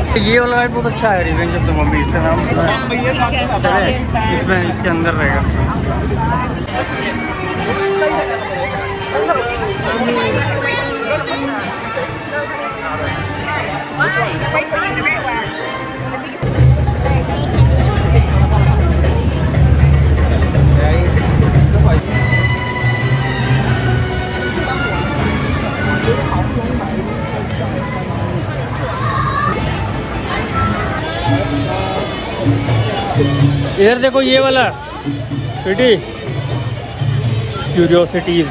ये वाला राइड बहुत अच्छा है, रिवेंज ऑफ द मम्मी इसका नाम चले, इसमें इसके अंदर रहेगा। इधर देखो ये वाला सिटी क्यूरियोसिटीज।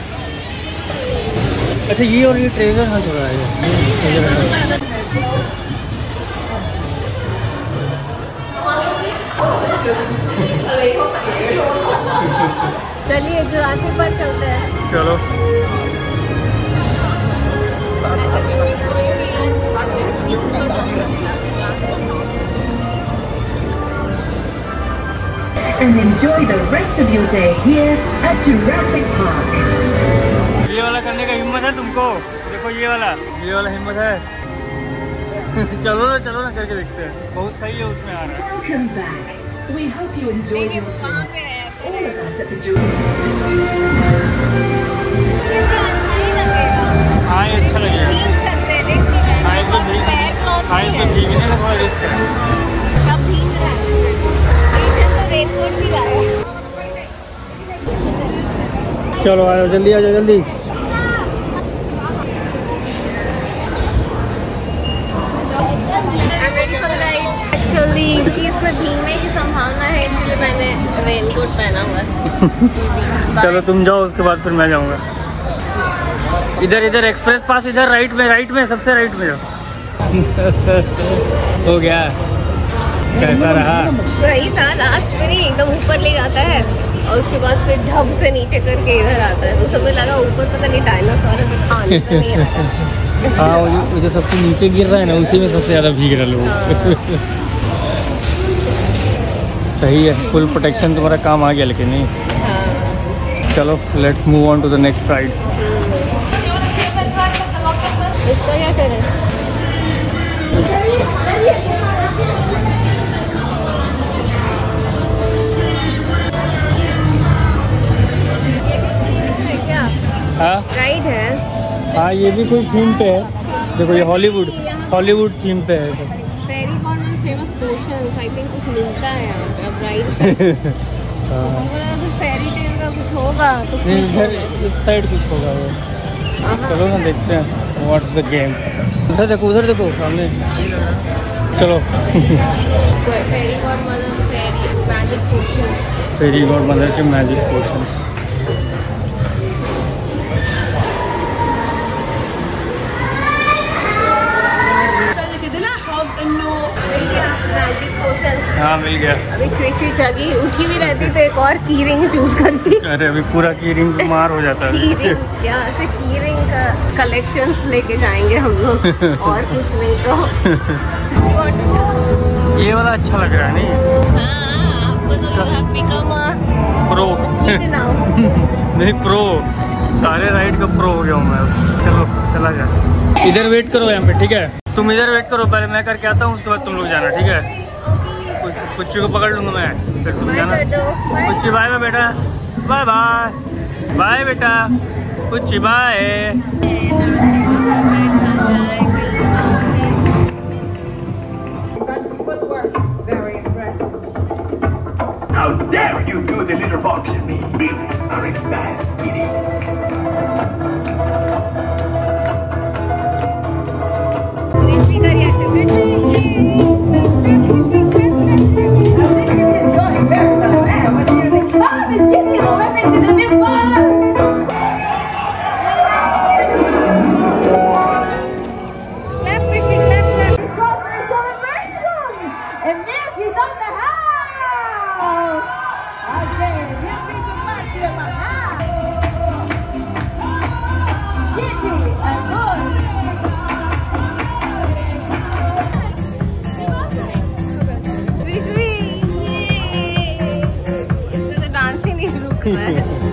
अच्छा ये और ये ट्रेजर हंट हो रहा है। चलिए जुरासिक पार्क चलते हैं। चलो and enjoy the rest of your day here at Jurassic Park. ये वाला करने का हिम्मत है तुमको? देखो ये वाला हिम्मत है। चलो ना करके देखते हैं, बहुत सही है उसमें आ रहा है। Welcome back. We hope you enjoyed your tour. All of us at the Jurassic हाँ ये अच्छा लगेगा। भीगने का थोड़ा रिस्क है। चलो आ जाओ जल्दी, एक्चुअली क्योंकि इसमें भीगने की संभावना है इसलिए मैंने रेनकोट पहना हुआ है। चलो तुम जाओ, उसके बाद फिर मैं जाऊंगा। इधर एक्सप्रेस पास, इधर राइट में सबसे राइट में जाओ। हो गया, कैसा रहा? सही था, लास्ट में नहीं एकदम ऊपर ले जाता है और उसके बाद फिर ढब से नीचे करके इधर आता है। तो समय लगा ऊपर पता नहीं डायनासोर है, खाने का नहीं आता। हाँ वो जो सबसे नीचे गिर रहा है ना, उसी में सबसे ज़्यादा भीग रहे लोग। सही है, फुल प्रोटेक्शन तुम्हारा काम आ गया। लेकिन नहीं, चलो let's move on to the next ride. इसका क्या करें? राइड है। हाँ ये भी कोई थीम पे है। देखो ये हॉलीवुड थीम पे है। फेरी कॉर्न में फेमस पोर्शन आई थिंक कुछ मिलता है यहाँ पे अब राइड। तो फेरी टेल का कुछ होगा तो इधर इस साइड कुछ होगा वो। चलो ना देखते हैं व्हाट्स द गेम। उधर देखो सामने। चलो फेरी गॉड मदर के मैजिक पोर्शंस। हाँ मिल गया। अभी खुशी जागी उठी भी रहती तो एक और की रिंग चूज करती। अरे अभी पूरा की रिंग मार हो जाता है। यहाँ से की रिंग का कलेक्शंस लेके जाएंगे हम लोग और कुछ नहीं तो। ये वाला अच्छा लग रहा है नहीं? हाँ, आपको तो प्रो नहीं प्रो, सारे राइड का प्रो हो गया हूँ मैं। चलो चला जाए। इधर वेट करो यहाँ पे, ठीक है? तुम इधर वेट करो, पहले मैं करके आता हूँ, उसके बाद तुम लोग जाना, ठीक है? कुच्ची को पकड़ लूँगा मैं, फिर तुम जाना। कुच्ची बाय बाय बेटा, बाय बाय बाय बेटा, Kuchi bye. How dare you do the litter box at me? Beavers aren't bad, kitty.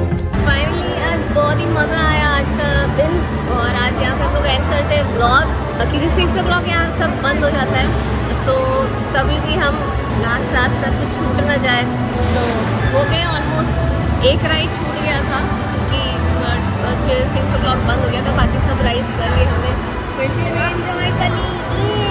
Finally आज बहुत ही मज़ा आया आज का दिन। और आज यहाँ पे हम लोग एंड करते हैं व्लॉग। क्योंकि 6 o'clock यहाँ सब बंद हो जाता है, तो कभी भी हम लास्ट तक कुछ छूट ना जाए। तो हो गए ऑलमोस्ट, एक राइड छूट गया था क्योंकि 6 o'clock बंद हो गया था, बाकी सब राइड्स कर लिए हमने। एंजॉय कर ली।